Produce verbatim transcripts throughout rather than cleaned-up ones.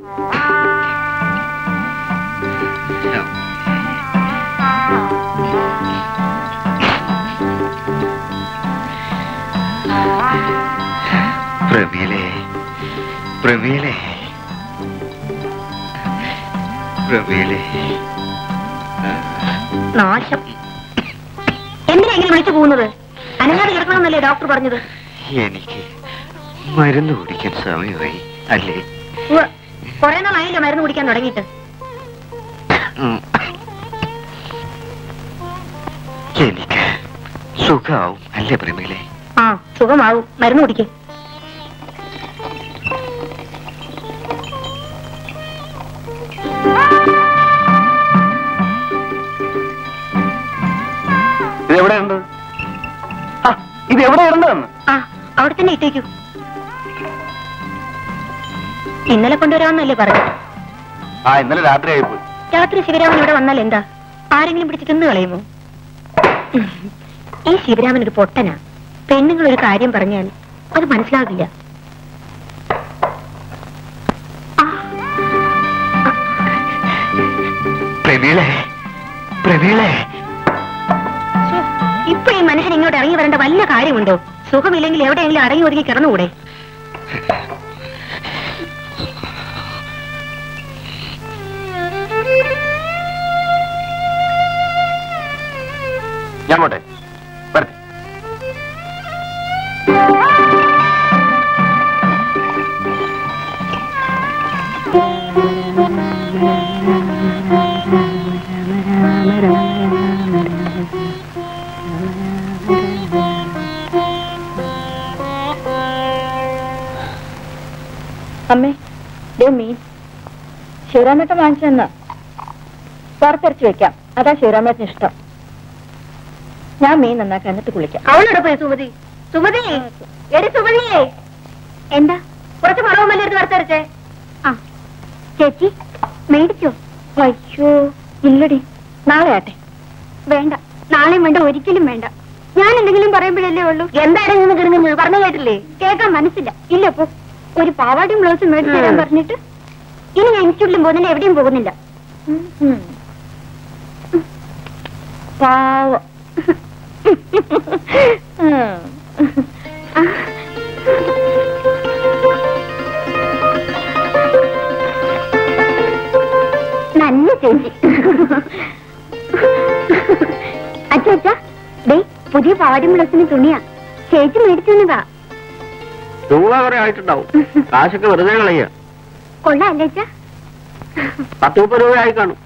പ്രമീലേ, പ്രമീലേ, പ്രമീലേ. നാശം. എന്തിനാ ഇങ്ങനെ വിളിച്ചു പോകുന്നത്? അനങ്ങാതെ കിടക്കണമെന്നല്ലേ ഡോക്ടർ പറഞ്ഞത്? എനിക്ക് മരുന്ന് കുടിക്കാൻ സമയമായി അല്ലേ? കുറെ നാളായില്ലോ മരുന്ന് കുടിക്കാൻ തുടങ്ങിയിട്ട്. എനിക്ക് സുഖമാവും അല്ലേ പ്രമീലേ? ആ, സുഖമാവും. മരുന്ന് കുടിക്കേ. ഇതെവിടെയുണ്ട്? ഇത് എവിടെയുണ്ടെന്ന്? ആ, അവിടെ തന്നെ ഇട്ടേക്കൂ. ഇന്നലെ കൊണ്ടുവരാമെന്നല്ലേ പറഞ്ഞു? ആ, ഇന്നലെ രാത്രി ആയിപ്പോയി. രാത്രി ശിവരാമൻ ഇവിടെ വന്നാൽ എന്താ? ആരെങ്കിലും പിടിച്ച് തിന്നു കളയുമോ? ഈ ശിവരാമൻ ഒരു പൊട്ടനാ. പെണ്ണുങ്ങൾ ഒരു കാര്യം പറഞ്ഞാൽ അത് മനസ്സിലാകില്ല. ഇപ്പൊ ഈ മനുഷ്യൻ ഇങ്ങോട്ട് ഇറങ്ങി വരേണ്ട വല്ല കാര്യമുണ്ടോ? സുഖമില്ലെങ്കിൽ എവിടെയെങ്കിലും അടങ്ങി ഒതുങ്ങി കിടന്നുകൂടെ? ഞാൻ പോട്ടെ. അമ്മേ, ദേ മീൻ ശിവരാമേട്ടൻ വാങ്ങിച്ചെന്നാ. വറുത്തരച്ച് വെക്കാം, അതാ ശിവരാമേട്ടന് ഇഷ്ടം. ഞാൻ മീൻ നന്നാക്കാൻ എന്നിട്ട് കുളിക്കാം. അവളോട് പോയി സുമതി. സുമതി, എടി സുമതിയേ. എന്താ? കുറച്ച് മുളകും മല്ലി എടുത്ത് വറുത്തരച്ചേ. ആ ചേച്ചി മേടിച്ചോ? അയ്യോ ഇല്ലടി, നാളെ ആട്ടെ. വേണ്ട, നാളെയും വേണ്ട, ഒരിക്കലും വേണ്ട. ഞാൻ എന്തെങ്കിലും പറയുമ്പോഴല്ലേ ഉള്ളൂ. എന്തായാലും നിന്ന് കിടങ്ങുന്നത് പറഞ്ഞു കേട്ടില്ലേ? കേൾക്കാൻ മനസ്സില്ല. ഇല്ല, പോ. ഒരു പാവാടിയും ബ്ലൗസും മേടിച്ചു തരാൻ പറഞ്ഞിട്ട് ഇനി ഞാൻ ഇൻസ്റ്റിറ്റ്യൂട്ടിലും പോകുന്നില്ല, എവിടെയും പോകുന്നില്ല. പാവം. നല്ല ചേച്ചി. അച്ഛാ അച്ഛാ, ഡേ പുതിയ പാവാടിയും ബ്ലൗസിന് തുണിയാ. ചേച്ചി മേടിച്ചു തന്നതാ. രൂപ കുറെ ആയിട്ടുണ്ടാവും. കാശൊക്കെ വെറുതെ കളയ. കൊള്ളാല്ലേ അച്ഛാ? പത്ത് മുപ്പത് രൂപ ആയി കാണും.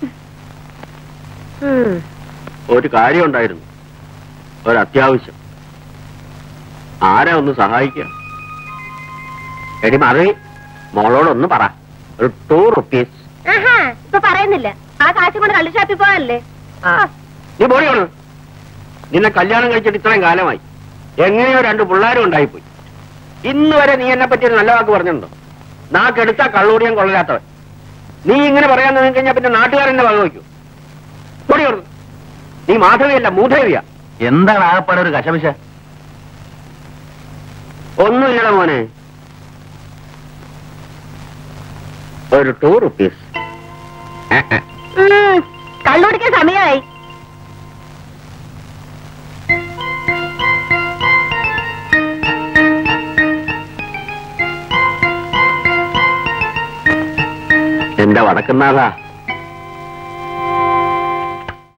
ഒരു കാര്യം ഉണ്ടായിരുന്നു, ഒരു അത്യാവശ്യം. ആരാ ഒന്ന് സഹായിക്കുക? എടി മറി, മോളോടൊന്ന് പറ. ഒരു ടൂ റുപ്പീസ്. ഇപ്പൊ പറയുന്നില്ല. ആ കാശ് കൊണ്ട് കള്ളു ഷാപ്പിൽ പോകാനല്ലേ? നീ പോടിയോളൂ. നിന്നെ കല്യാണം കഴിച്ചിട്ട് ഇത്രയും കാലമായി. എങ്ങനെയോ രണ്ട് പിള്ളേരും ഉണ്ടായിപ്പോയി. ഇന്ന് വരെ നീ എന്നെ പറ്റി ഒരു നല്ല വാക്ക് പറഞ്ഞിട്ടുണ്ടോ? നാക്കെടുത്താ കള്ളൂടിയാൻ കൊള്ളരാത്തവൻ. നീ ഇങ്ങനെ പറയാൻ നിന്ന് കഴിഞ്ഞാൽ പിന്നെ നാട്ടുകാരെന്നെ വക വയ്ക്കൂ. പൊടിയോർന്നു. നീ മാധവിയല്ല, മൂധവിയ. എന്താണ് ആകപ്പാടെ ഒരു കശപിശ? ഒന്നുമില്ലട മോനെ. ഒരു ടൂ റുപ്പീസ്. കള്ളുടിക്കാൻ സമയമായി. എന്റെ വടക്കുന്നാഥാ,